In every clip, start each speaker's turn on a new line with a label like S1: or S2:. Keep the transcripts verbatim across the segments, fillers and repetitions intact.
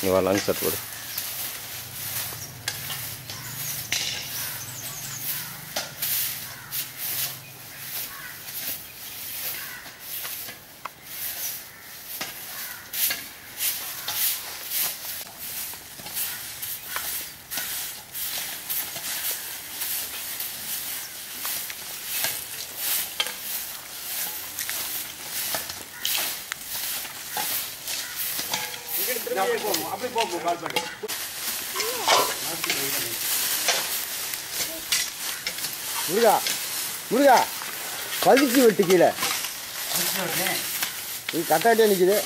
S1: இவா long shot போடு.
S2: முருகா முருகா பதிச்சு வெட்டு கீழே இது கட்டாட்டியா நிற்குது.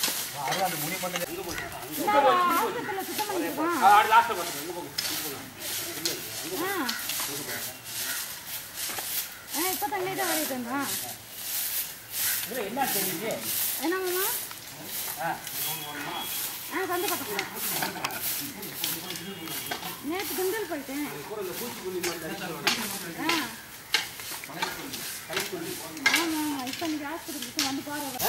S3: நேற்று திண்டல் போயிட்டேன். ஆமா இப்ப நீங்க ஹாஸ்பிட்டலுக்கு வந்து பாருங்க.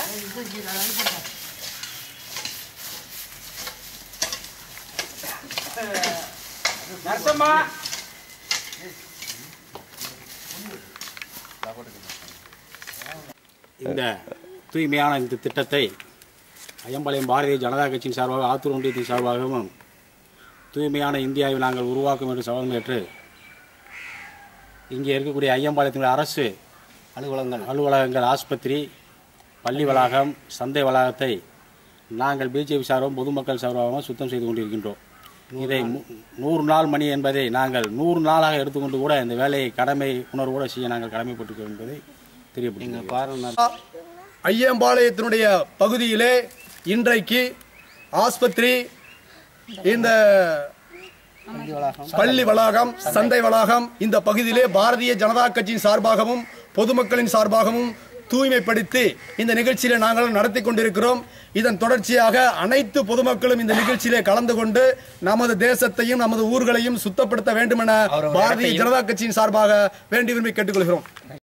S4: இந்த தூய்மையான இந்த திட்டத்தை ஐயம்பாளையம் பாரதிய ஜனதா கட்சியின் சார்பாக ஆத்தூர் ஒன்றியத்தின் சார்பாகவும் தூய்மையான இந்தியாவை நாங்கள் உருவாக்கும் என்று சவால் ஏற்று இங்கே இருக்கக்கூடிய ஐயம்பாளையத்தினுடைய அரசு அலுவலகங்கள் அலுவலகங்கள் ஆஸ்பத்திரி பள்ளி வளாகம் சந்தை வளாகத்தை நாங்கள் பிஜேபி சார்பாகவும் பொதுமக்கள் சார்பாகவும் சுத்தம் செய்து கொண்டிருக்கின்றோம். இதை நூறு நாள் மணி என்பதை நாங்கள் நூறு நாளாக எடுத்துக்கொண்டு கூட இந்த வேலையை கடமை உணர்வோடு செய்ய நாங்கள் கடமைப்பட்டிருக்கிறோம் என்பதை தெரியப்படுத்துகிறோம்.
S5: ஐயம்பாளையத்தினுடைய பகுதியிலே இன்றைக்கு ஆஸ்பத்திரி, இந்த பள்ளி வளாகம், சந்தை வளாகம் இந்த பகுதியிலே பாரதிய ஜனதா கட்சியின் சார்பாகவும் பொதுமக்களின் சார்பாகவும் தூய்மைப்படுத்தி இந்த நிகழ்ச்சியிலே நாங்கள் நடத்தி கொண்டிருக்கிறோம். இதன் தொடர்ச்சியாக அனைத்து பொதுமக்களும் இந்த நிகழ்ச்சியிலே கலந்து கொண்டு நமது தேசத்தையும் நமது ஊர்களையும் சுத்தப்படுத்த வேண்டும் என பாரதிய ஜனதா கட்சியின் சார்பாக வேண்டி விரும்பி கேட்டுக்கொள்கிறோம்.